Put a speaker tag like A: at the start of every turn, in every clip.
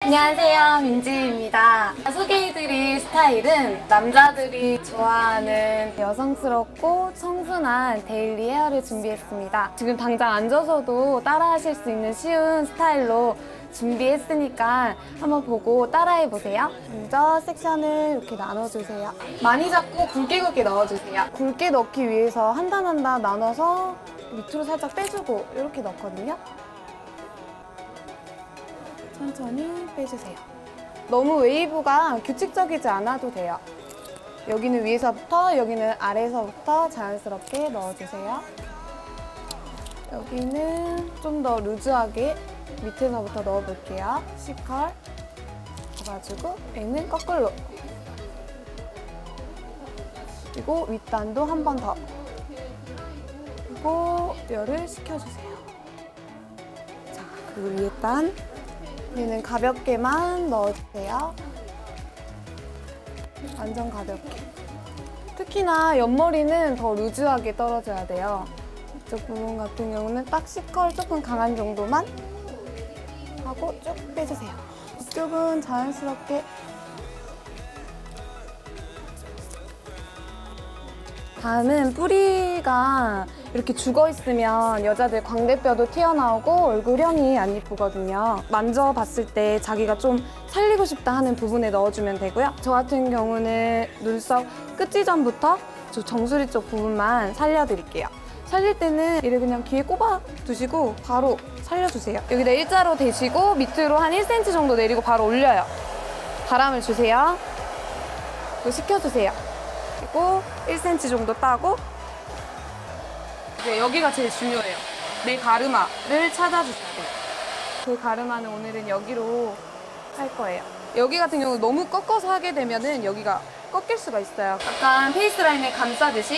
A: 안녕하세요, 민지입니다. 소개해드릴 스타일은 남자들이 좋아하는 여성스럽고 청순한 데일리 헤어를 준비했습니다. 지금 당장 앉아서도 따라하실 수 있는 쉬운 스타일로 준비했으니까 한번 보고 따라해보세요. 먼저 섹션을 이렇게 나눠주세요. 많이 잡고 굵게 굵게 넣어주세요. 굵게 넣기 위해서 한 단 한 단 나눠서 밑으로 살짝 빼주고 이렇게 넣거든요. 천천히 빼주세요. 너무 웨이브가 규칙적이지 않아도 돼요. 여기는 위에서부터, 여기는 아래에서부터 자연스럽게 넣어주세요. 여기는 좀 더 루즈하게 밑에서부터 넣어볼게요. C컬 잡아주고 얘는 거꾸로. 그리고 윗단도 한 번 더. 그리고 열을 식혀주세요. 자, 그리고 위에 단. 얘는 가볍게만 넣어주세요. 완전 가볍게. 특히나 옆머리는 더 루즈하게 떨어져야 돼요. 이쪽 부분 같은 경우는 딱 C컬 조금 강한 정도만 하고 쭉 빼주세요. 이쪽은 자연스럽게. 다음은 뿌리가 이렇게 죽어있으면 여자들 광대뼈도 튀어나오고 얼굴형이 안 이쁘거든요. 만져봤을 때 자기가 좀 살리고 싶다 하는 부분에 넣어주면 되고요. 저 같은 경우는 눈썹 끝 지점부터 저 정수리 쪽 부분만 살려드릴게요. 살릴 때는 얘를 그냥 귀에 꼽아 두시고 바로 살려주세요. 여기다 일자로 대시고 밑으로 한 1cm 정도 내리고 바로 올려요. 바람을 주세요. 그리고 식혀주세요. 그리고 1cm 정도 따고 이제 여기가 제일 중요해요. 내 가르마를 찾아주셔야 돼요. 그 가르마는 오늘은 여기로 할 거예요. 여기 같은 경우 너무 꺾어서 하게 되면은 여기가 꺾일 수가 있어요. 약간 페이스라인을 감싸듯이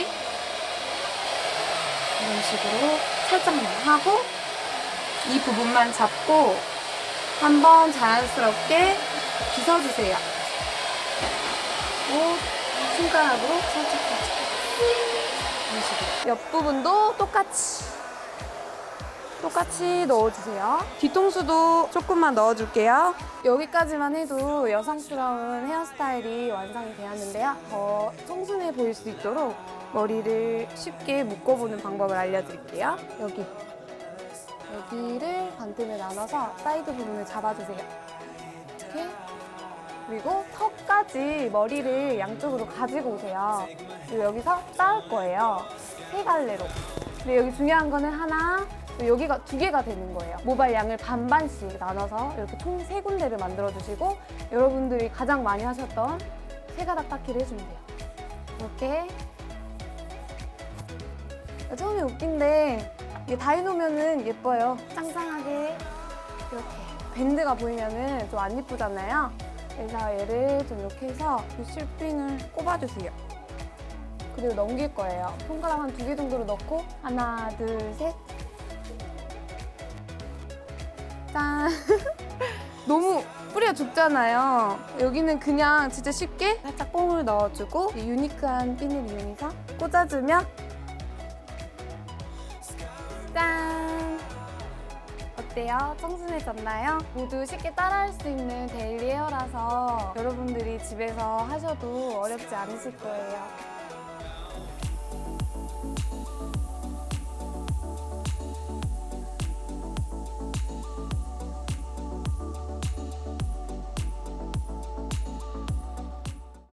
A: 이런 식으로 살짝만 하고 이 부분만 잡고 한번 자연스럽게 빗어주세요. 그리고 손가락으로 살짝 이런 식으로. 옆부분도 똑같이 넣어주세요. 뒤통수도 조금만 넣어줄게요. 여기까지만 해도 여성스러운 헤어스타일이 완성이 되었는데요. 더 청순해 보일 수 있도록 머리를 쉽게 묶어보는 방법을 알려드릴게요. 여기를 반틈을 나눠서 사이드 부분을 잡아주세요. 이렇게. 그리고 턱까지 머리를 양쪽으로 가지고 오세요. 그리고 여기서 쌓을 거예요. 3갈래로. 근데 여기 중요한 거는 하나, 여기가 2개가 되는 거예요. 모발 양을 반반씩 나눠서 이렇게 총 3군데를 만들어주시고 여러분들이 가장 많이 하셨던 3가닥 닦기를 해주면 돼요. 이렇게. 처음에 웃긴데 이게 다 해놓으면 예뻐요. 짱짱하게 이렇게. 밴드가 보이면 좀 안 예쁘잖아요. 그래서 얘를 좀 이렇게 해서 슈핑을 꼽아주세요. 그리고 넘길 거예요. 손가락 한 2개 정도로 넣고 하나, 둘, 셋. 짠! 너무 뿌리가 좁잖아요. 여기는 그냥 진짜 쉽게 살짝 뽕을 넣어주고 유니크한 핀을 이용해서 꽂아주면 짠! 어때요? 청순해졌나요? 모두 쉽게 따라할 수 있는 데일리 헤어라서 여러분들이 집에서 하셔도 어렵지 않으실 거예요.